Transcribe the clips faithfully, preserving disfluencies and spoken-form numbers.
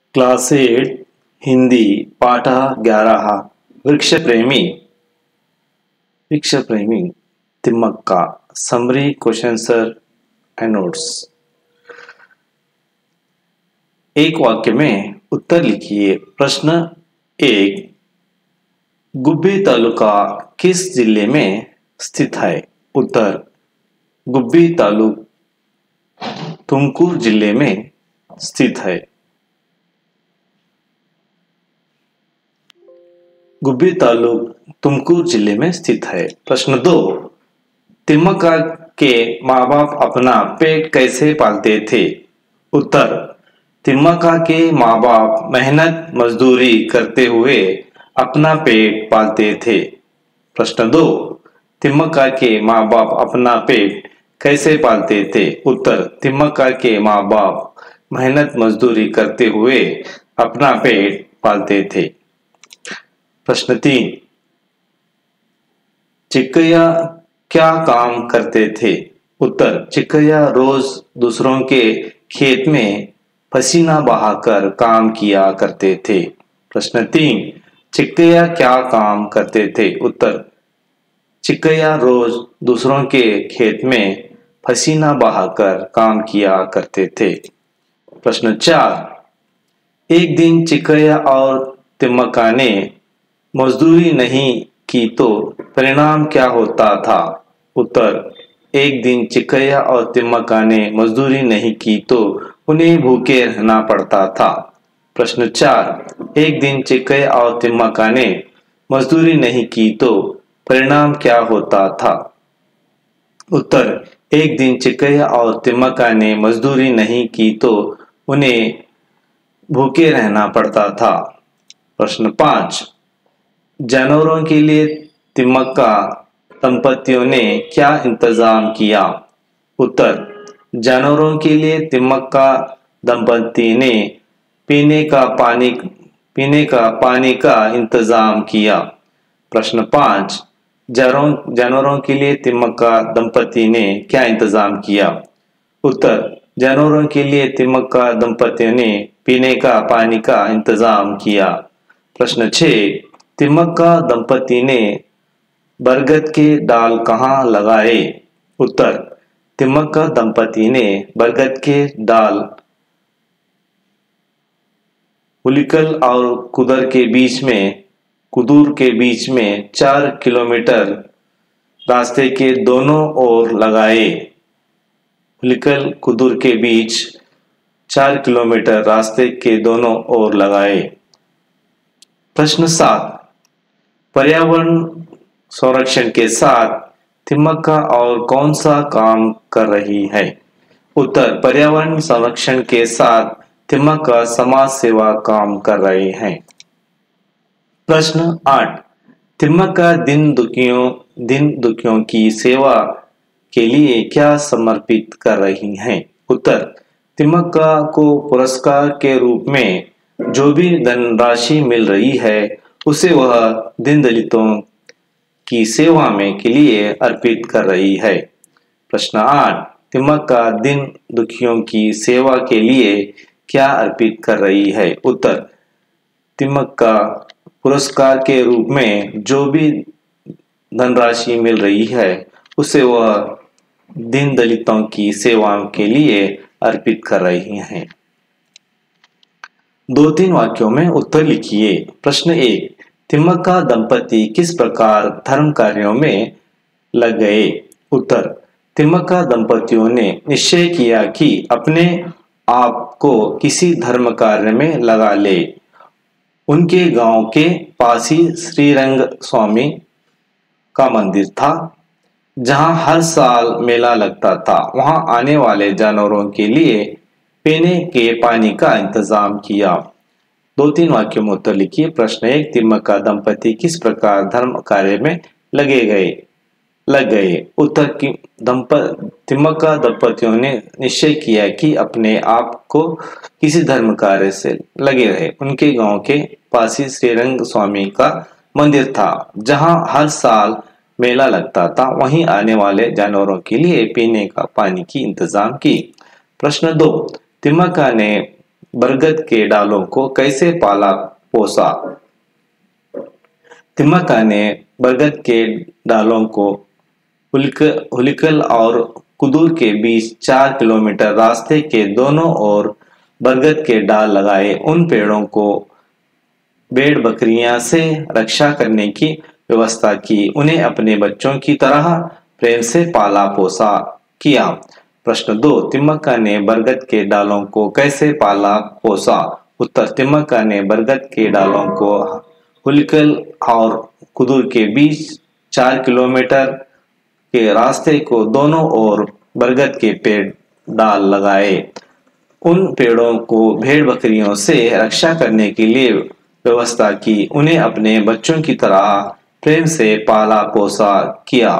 Class eight Hindi पाठ ग्यारह वृक्षप्रेमी वृक्षप्रेमी Thimmakka summary question sir and notes. एक वाक्य में उत्तर लिखिए। प्रश्न एक, गुब्बी तालुका किस जिले में स्थित है? उत्तर, गुब्बी तालुक तुमकुर जिले में स्थित है। गुब्बी तालुक तुमकुर जिले में स्थित है। प्रश्न दो, तिम्मक्का के माँ बाप अपना पेट कैसे पालते थे? उत्तर, तिम्मक्का के माँ बाप मेहनत मजदूरी करते हुए अपना पेट पालते थे। प्रश्न दो, तिम्मक्का के माँ बाप अपना पेट कैसे पालते थे? उत्तर, तिम्मक्का के माँ बाप मेहनत मजदूरी करते हुए अपना पेट पालते थे। प्रश्न तीन, चिक्कैया क्या काम करते थे? उत्तर, चिक्कैया रोज दूसरों के खेत में पसीना बहाकर काम किया करते थे। प्रश्न तीन, चिक्कैया क्या काम करते थे? उत्तर, चिक्कैया रोज दूसरों के खेत में पसीना बहाकर काम किया करते थे। प्रश्न चार, एक दिन चिक्कैया और तिम्मक्का ने मजदूरी नहीं की तो परिणाम क्या होता था? उत्तर, एक दिन चिक्कैया और तिम्मक्का ने मजदूरी नहीं की तो उन्हें भूखे रहना पड़ता था। प्रश्न चार, एक दिन चिक्कैया और तिम्मक्का ने मजदूरी नहीं की तो परिणाम क्या होता था? उत्तर, एक दिन चिक्कैया और तिम्मक्का ने मजदूरी नहीं की तो उन्हें भूखे रहना पड़ता था। प्रश्न पाँच, जानवरों के लिए तिम्मक्का दंपतियों ने क्या इंतजाम किया? उत्तर, जानवरों के लिए तिम्मक्का दंपति ने पीने का पानी पीने का पानी का इंतजाम किया। प्रश्न पाँच, जानवरों जानवरों के लिए तिम्मक्का दंपति ने क्या इंतजाम किया? उत्तर, जानवरों के लिए तिम्मक्का दंपति ने पीने का पानी का इंतजाम किया। प्रश्न छः, तिम्मक्का दंपति ने बरगद के डाल कहाँ लगाए? उत्तर, तिम्मक्का दंपति ने बरगद के डाल हुलिकल और कुदर के बीच में कुदूर के बीच में चार किलोमीटर रास्ते के दोनों ओर लगाए। हुलिकल कुदूर के बीच चार किलोमीटर रास्ते के दोनों ओर लगाए। प्रश्न सात, पर्यावरण संरक्षण के साथ तिम्मक्का और कौन सा काम कर रही है? उत्तर, पर्यावरण संरक्षण के साथ तिम्मक्का समाज सेवा काम कर रहे हैं। प्रश्न आठ, तिम्मक्का दिन दुखियों दिन दुखियों की सेवा के लिए क्या समर्पित कर रही हैं? उत्तर, तिम्मक्का को पुरस्कार के रूप में जो भी धनराशि मिल रही है उसे वह दीन दलितों की सेवा में के लिए अर्पित कर रही है। प्रश्न आठ, तिम्मक्का दिन दुखियों की सेवा के लिए क्या अर्पित कर रही है? उत्तर, तिम्मक्का पुरस्कार के रूप में जो भी धनराशि मिल रही है उसे वह दीन दलितों की सेवा के लिए अर्पित कर रही हैं। दो तीन वाक्यों में उत्तर लिखिए। प्रश्न एक, तिम्मक्का दंपति किस प्रकार धर्म कार्यों में लग गए? उत्तर, तिम्मक्का दंपतियों ने निश्चय किया कि अपने आप को किसी धर्म कार्य में लगा ले। उनके गांव के पास ही श्रीरंग स्वामी का मंदिर था, जहां हर साल मेला लगता था। वहां आने वाले जानवरों के लिए पीने के पानी का इंतजाम किया। दो तीन वाक्यों में उत्तर लिखिए। प्रश्न एक, तिम्मक्का दंपति किस प्रकार धर्म कार्य में लगे गए लग गए? उत्तर, की दंपति तिम्मक्का दंपतियों ने निश्चय किया कि अपने आप को किसी धर्म कार्य से लगे रहे। उनके गांव के पास ही श्रीरंग स्वामी का मंदिर था, जहां हर साल मेला लगता था। वहीं आने वाले जानवरों के लिए पीने का पानी की इंतजाम की। प्रश्न दो, तिम्मक्का ने बरगद के डालों को कैसे पाला पोसा? तिम्मक्का ने बरगद के डालों को हुलिकल और कुदूर के बीच चार किलोमीटर रास्ते के दोनों ओर बरगद के डाल लगाए। उन पेड़ों को भेड़ बकरियां से रक्षा करने की व्यवस्था की। उन्हें अपने बच्चों की तरह प्रेम से पाला पोसा किया। प्रश्न दो, तिम्मक्का ने बरगद के डालों को कैसे पाला पोसा? उत्तर, तिम्मक्का ने बरगद के डालों को हुलिकल और कुदूर के बीच चार किलोमीटर के रास्ते को दोनों ओर बरगद के पेड़ डाल लगाए। उन पेड़ों को भेड़ बकरियों से रक्षा करने के लिए व्यवस्था की। उन्हें अपने बच्चों की तरह प्रेम से पाला पोसा किया।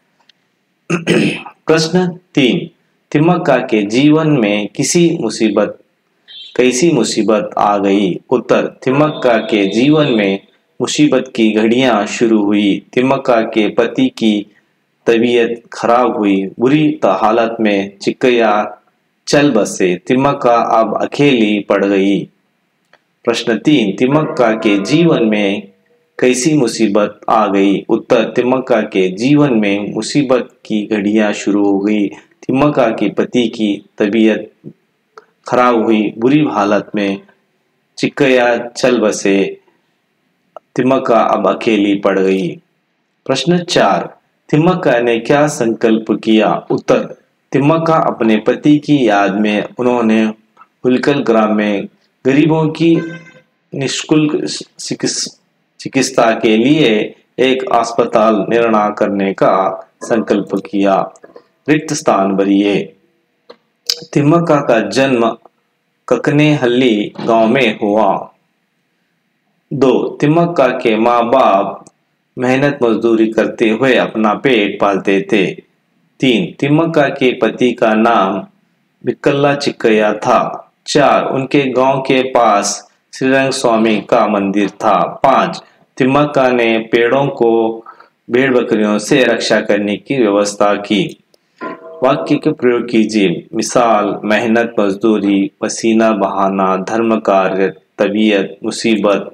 प्रश्न तीन, तिम्मक्का के जीवन में किसी मुसीबत कैसी मुसीबत आ गई? उत्तर, तिम्मक्का के जीवन में मुसीबत की घड़ियां शुरू हुई। तिम्मक्का के पति की तबीयत खराब हुई। बुरी हालत में चिक्कैया चल बसे। तिम्मक्का अब अकेली पड़ गई। प्रश्न तीन, तिम्मक्का के जीवन में कैसी मुसीबत आ गई? उत्तर, तिम्मक्का के जीवन में मुसीबत की घड़ियां शुरू हो गई। तिम्मक्का के पति की तबीयत खराब हुई। बुरी हालत में चिक्कैया चल बसे। तिम्मक्का अब अकेली पड़ गई। प्रश्न चार, तिम्मक्का ने क्या संकल्प किया? उत्तर, तिम्मक्का अपने पति की याद में उन्होंने हुलिकल ग्राम में गरीबों की निःशुल्क चिकित्सा के लिए एक अस्पताल निर्माण करने का संकल्प किया। रिक्त स्थान भरिए। तिम्मक्का का जन्म ककनेहल्ली गांव में हुआ। दो, तिम्मक्का के माँ बाप मेहनत मजदूरी करते हुए अपना पेट पालते थे। तीन, तिम्मक्का के पति का नाम बिक्कल्ला चिक्कैया था। चार, उनके गांव के पास श्रीरंग स्वामी का मंदिर था। पांच, तिम्मक्का ने पेड़ों को भेड़ बकरियों से रक्षा करने की व्यवस्था की। वाक्य के प्रयोग कीजिए। मिसाल, मेहनत मजदूरी, पसीना बहाना, धर्म कार्य, तबीयत, मुसीबत।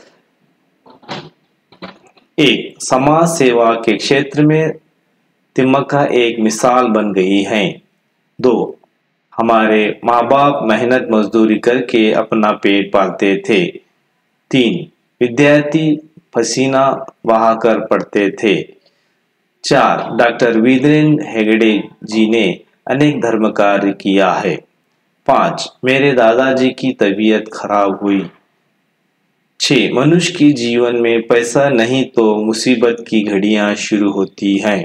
एक, समाज सेवा के क्षेत्र में तिम्मक्का एक मिसाल बन गई है। दो, हमारे माँ बाप मेहनत मजदूरी करके अपना पेट पालते थे। तीन, विद्यार्थी पसीना बहाकर पढ़ते थे। चार, डॉक्टर वीरेंद्र हेगड़े जी ने अनेक धर्म कार्य किया है। पांच, मेरे दादाजी की तबीयत खराब हुई। छह, मनुष्य की जीवन में पैसा नहीं तो मुसीबत की घड़ियां शुरू होती हैं।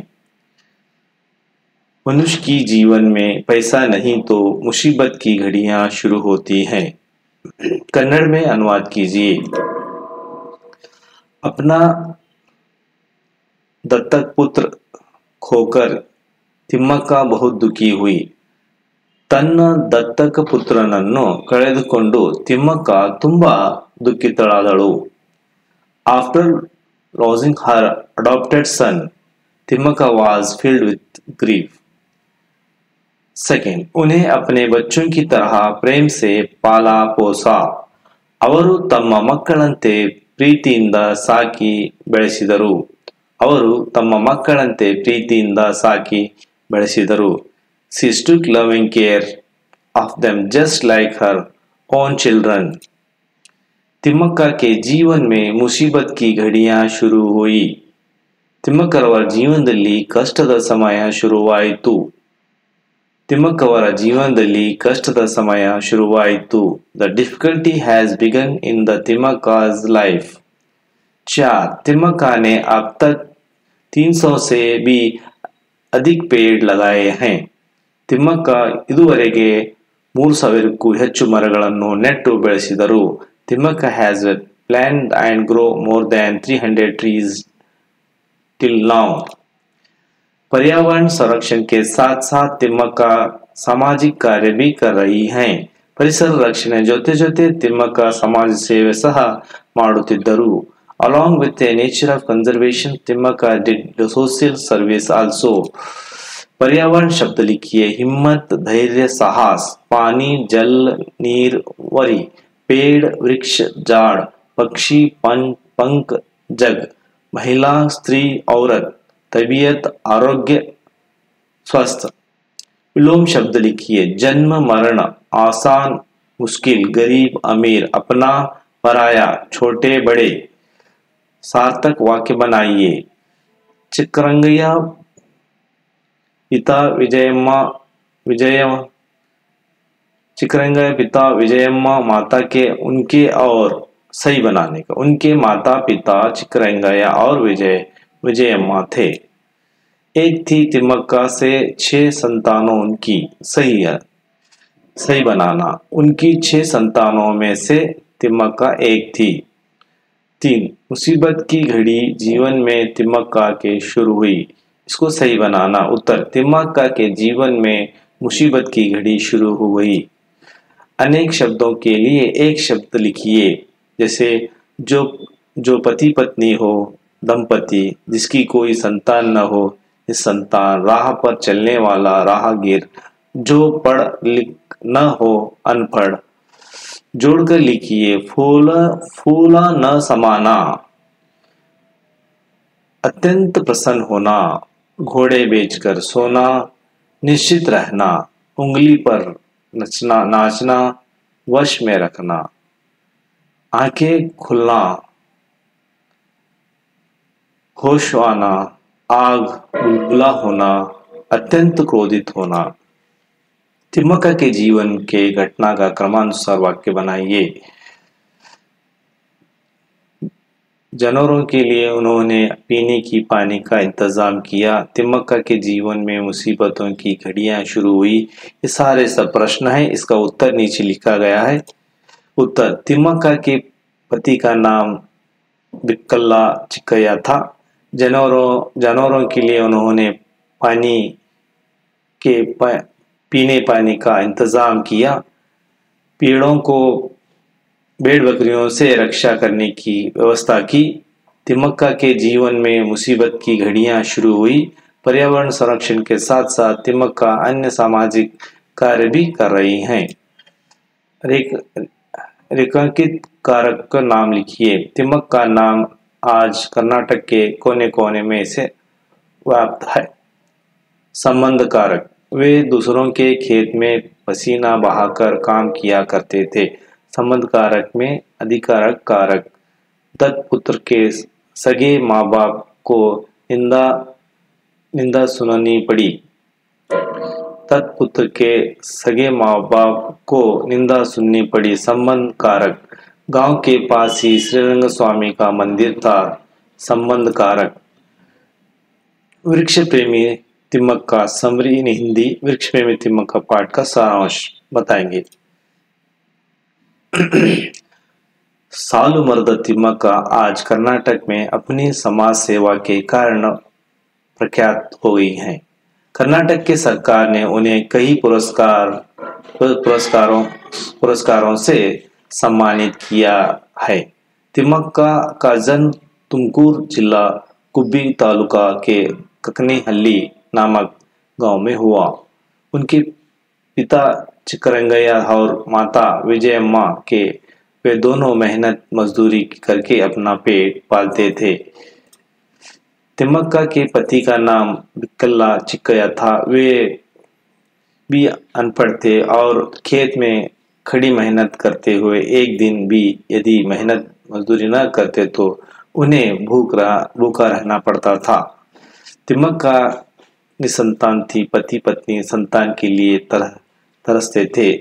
मनुष्य की जीवन में पैसा नहीं तो मुसीबत की घड़ियां शुरू होती हैं। कन्नड़ में अनुवाद कीजिए। अपना दत्तक पुत्र खोकर ತಿಮ್ಮಕ್ಕ ಬಹು ದುಃಖಿ ಹುಯಿ. ತನ್ನ ದತ್ತಕ ಪುತ್ರನನ್ನು ಕಳೆದುಕೊಂಡು ತಿಮ್ಮಕ್ಕ ತುಂಬಾ ದುಃಖಿತಳಾದಳು. After losing her adopted son, Thimmakka was filled with grief. Second, उन्हें अपने बच्चों की तरह प्रेम से पाला पोसा. ಅವರು ತಮ್ಮ ಮಕ್ಕಳಂತೆ ಪ್ರೀತಿಯಿಂದ ಸಾಕಿ ಬೆಳೆಸಿದರು. ಅವರು ತಮ್ಮ ಮಕ್ಕಳಂತೆ ಪ್ರೀತಿಯಿಂದ ಸಾಕಿ ಬೆಳೆಸಿದರು. She took loving care of them just like her own children. Thimmakka के जीवन में मुसीबत की घड़ियां शुरू हुई. ತಿಮ್ಮಕ್ಕರವರ ಜೀವನದಲ್ಲಿ ಕಷ್ಟದ ಸಮಯ ಶುರುವಾಯಿತು. ತಿಮ್ಮಕ್ಕವರ ಜೀವನದಲ್ಲಿ ಕಷ್ಟದ ಸಮಯ ಶುರುವಾಯಿತು. The difficulty has begun in the Timmaka's life. चार, तिम्मक्का ने अब तक तीन सौ से भी अधिक पेड़ लगाए हैं. ತಿಮ್ಮಕ್ಕ ಇದುವರೆಗೆ ಮೂರು ಸಾವಿರಕ್ಕೂ ಹೆಚ್ಚು ಮರಗಳನ್ನು ನೆಟ್ಟು ಬೆಳೆಸಿದರು. Thimmakka has planted and grow more than three hundred trees till now. पर्यावरण संरक्षण के साथ साथ तिम्मक्का सामाजिक कार्य भी कर रही हैं. ಪರಿಸರ ರಕ್ಷಣೆ ಜೊತೆ ಜೊತೆ ತಿಮ್ಮಕ್ಕ ಸಮಾಜ ಸೇವೆ ಸಹ ಮಾಡುತ್ತಿದ್ದರು. Along with the nature of conservation, Timmaka did the social service also. पर्यावरण शब्द लिखिए। हिम्मत, धैर्य, साहस। पानी, जल, नीर, वरी। पेड़, वृक्ष, झाड़। पक्षी, पं, पंख, जग। महिला, स्त्री, औरत। तबीयत, आरोग्य, स्वस्थ। विलोम शब्द लिखिए। जन्म, मरण। आसान, मुश्किल। गरीब, अमीर। अपना, पराया। छोटे, बड़े। सार्थक वाक्य बनाइए। चिकरंगैया पिता विजयम्मा विजय चिकरंगैया पिता विजयम्मा माता के उनके और सही बनाने का। उनके माता पिता चिकरंगैया और विजय विजयम्मा थे। एक थी तिम्मक्का से छह संतानों उनकी। सही है, सही बनाना। उनकी छह संतानों में से तिम्मक्का एक थी। तीन, मुसीबत की घड़ी जीवन में तिम्मक्का के शुरू हुई। इसको सही बनाना। उत्तर, तिम्मक्का के जीवन में मुसीबत की घड़ी शुरू हो गई। अनेक शब्दों के लिए एक शब्द लिखिए। जैसे जो जो पति पत्नी हो, दंपति। जिसकी कोई संतान न हो, निसंतान। राह पर चलने वाला, राहगीर। जो पढ़ लिख न हो, अनपढ़। जोड़कर लिखिए। फूला फूला न समाना। अत्यंत प्रसन्न होना। घोड़े बेचकर सोना। निश्चित रहना। उंगली पर नचना नाचना। वश में रखना। आंखें खुलना। होश आना। आग बुलबुला होना। अत्यंत क्रोधित होना। तिम्मक्का के जीवन के घटना का क्रमानुसार वाक्य बनाइए। जानवरों के लिए उन्होंने पीने की पानी का इंतजाम किया। तिम्मक्का के जीवन में मुसीबतों की घड़ियां शुरू हुई। ये सारे सब प्रश्न हैं। इसका उत्तर नीचे लिखा गया है। उत्तर, तिम्मक्का के पति का नाम बिक्कल्ला चिक्कैया था। जानवरों जानवरों के लिए उन्होंने पानी के पा, पीने पानी का इंतजाम किया। पेड़ों को भेड़ बकरियों से रक्षा करने की व्यवस्था की। तिम्मक्का के जीवन में मुसीबत की घड़ियां शुरू हुई। पर्यावरण संरक्षण के साथ साथ तिम्मक्का अन्य सामाजिक कार्य भी कर रही हैं। रेख रेखांकित कारक का नाम लिखिए। तिम्मक्का नाम आज कर्नाटक के कोने कोने में से व्याप्त है। संबंध कारक, वे दूसरों के खेत में पसीना बहाकर काम किया करते थे। संबंध कारक में अधिकारक कारक। दत्तपुत्र के सगे माँ बाप को निंदा निंदा सुनानी पड़ी। दत्तपुत्र के सगे माँ बाप को निंदा सुननी पड़ी। संबंध कारक, गांव के पास ही श्रीरंग स्वामी का मंदिर था। संबंध कारक। वृक्ष प्रेमी तिम्मक्का समरी इन हिंदी। वृक्ष प्रेमी तिम्मक्का पाठ का सारांश बताएंगे। सालु मर्द तिम्मक्का आज कर्नाटक में अपनी समाज सेवा के कारण प्रख्यात हो गई हैं। कर्नाटक के सरकार ने उन्हें कई पुरस्कार पुरस्कारों पुरस्कारों से सम्मानित किया है। तिम्मक्का का जन्म तुमकुर जिला कुब्बी तालुका के ककनीहल्ली नामक गांव में हुआ। उनके पिता चिकरंगैया और माता विजयम्मा के वे दोनों मेहनत मजदूरी करके अपना पेट पालते थे। तिम्मक्का के पति का नाम बिक्कल्ला चिक्कैया था। वे भी अनपढ़ थे और खेत में खड़ी मेहनत करते हुए एक दिन भी यदि मेहनत मजदूरी न करते तो उन्हें भूख रहा भूखा रहना पड़ता था। तिम्मक्का निसंतान थी। पति पत्नी संतान के लिए तरह तरसते थे।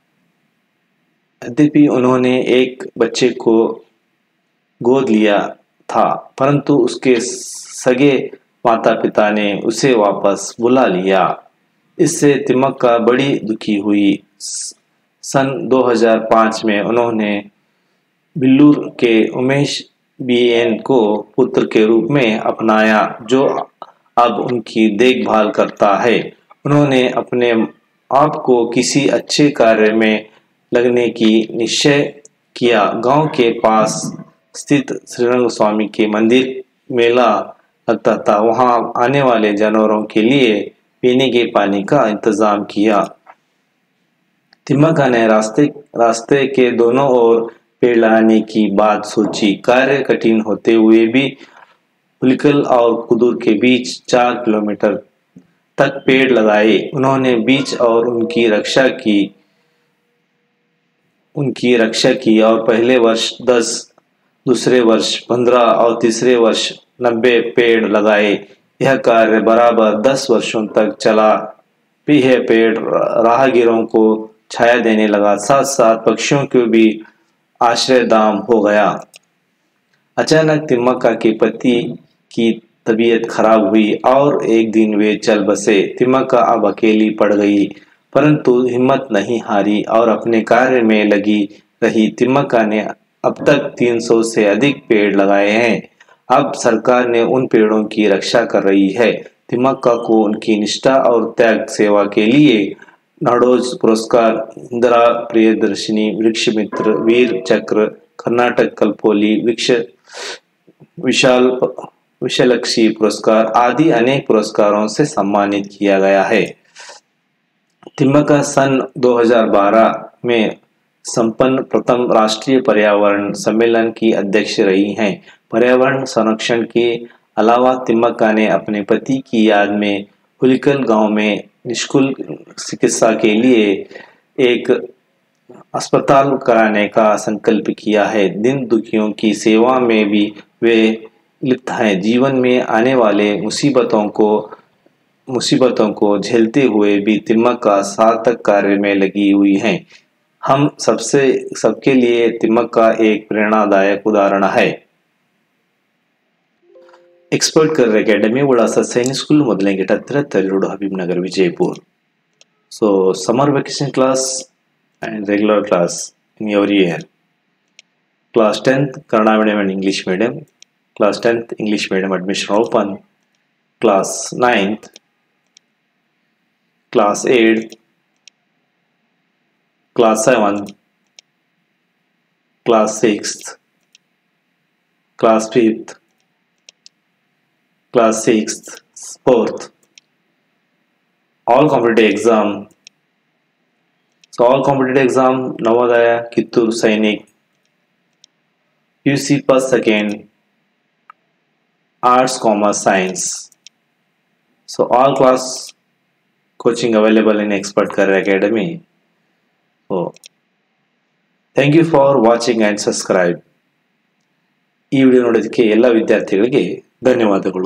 यद्यपि उन्होंने एक बच्चे को गोद लिया था, परंतु उसके सगे माता पिता ने उसे वापस बुला लिया। इससे तिम्मक्का बड़ी दुखी हुई। सन दो हज़ार पाँच में उन्होंने बिल्लूर के उमेश बीएन को पुत्र के रूप में अपनाया, जो अब उनकी देखभाल करता है। उन्होंने अपने आप को किसी अच्छे कार्य में लगने की निश्चय किया। गांव के पास स्थित श्रीरंग स्वामी के मंदिर मेला लगता था। वहां आने वाले जानवरों के लिए पीने के पानी का इंतजाम किया। तिम्मक्का ने रास्ते रास्ते के दोनों ओर पेड़ लगाने की बात सोची। कार्य कठिन होते हुए भी पुलिकल और कुदूर के बीच चार किलोमीटर तक पेड़ लगाए। उन्होंने बीच और उनकी रक्षा की उनकी रक्षा की और पहले वर्ष दस, दूसरे वर्ष पंद्रह और तीसरे वर्ष नब्बे पेड़ लगाए। यह कार्य बराबर दस वर्षों तक चला। भी यह पेड़ राहगीरों को छाया देने लगा, साथ साथ पक्षियों को भी आश्रयधाम हो गया। अचानक तिम्मक्का के पति की तबीयत खराब हुई और एक दिन वे चल बसे। तिम्मक्का अब अकेली पड़ गई, परंतु हिम्मत नहीं हारी और अपने कार्य में लगी रही। तिम्मक्का ने अब तक तीन सौ से अधिक पेड़ लगाए हैं। अब सरकार ने उन पेड़ों की रक्षा कर रही है। तिम्मक्का को उनकी निष्ठा और त्याग सेवा के लिए नाडोज पुरस्कार, इंदिरा प्रियदर्शिनी वृक्ष मित्र, वीर चक्र, कर्नाटक कल्पोली वृक्ष विशाल विशालक्षी पुरस्कार आदि अनेक पुरस्कारों से सम्मानित किया गया है। तिम्मक्का सन दो हज़ार बारह में संपन्न प्रथम राष्ट्रीय पर्यावरण सम्मेलन की अध्यक्ष रही हैं। पर्यावरण संरक्षण के अलावा तिम्मक्का ने अपने पति की याद में पुलिकल गांव में निःशुल्क चिकित्सा के लिए एक अस्पताल कराने का संकल्प किया है। दिन दुखियों की सेवा में भी वे लिप्त हैं। जीवन में आने वाले मुसीबतों को मुसीबतों को झेलते हुए भी तिम्मक्का सार्थक कार्य में लगी हुई हैं। हम सबसे सबके लिए तिम्मक्का एक प्रेरणादायक उदाहरण है। एक्सपर्ट करियर अकेडमी ಉಳಾಸ ಸೈನಿಕ್ ಸ್ಕೂಲ್ ಮೊದಲನೇ ಗೇಟ್ ಹತ್ತಿರ ತಳಿ road Habib Nagar Vijayapura. So summer vacation class and regular class in every year. Class tenth Kannada medium and English medium. Class tenth English medium admission open. Class ninth, Class eighth, Class seventh, Class sixth, Class fifth, Class sixth, fourth, all competitive exam. So all competitive exam, Navodaya, Kittur, Sainik, U C first, second, Arts, Commerce, Science. So all class coaching available in Expert Career Academy. So thank you for watching and subscribe. ಈ video ನೋಡೋದಕ್ಕೆ ಎಲ್ಲ ವಿದ್ಯಾರ್ಥಿಗಳಿಗೆ ಧನ್ಯವಾದಗಳು.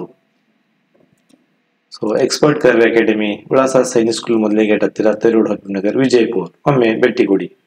So expert career academy ಉಳಾಸ Sainik school ಮೊದಲನೇ gate ಹತ್ತಿರ ತರೂರು ಹಬೀಬ್ ನಗರ್ ವಿಜಯಪುರ. ಒಮ್ಮೆ ಭೇಟಿ ಕೊಡಿ.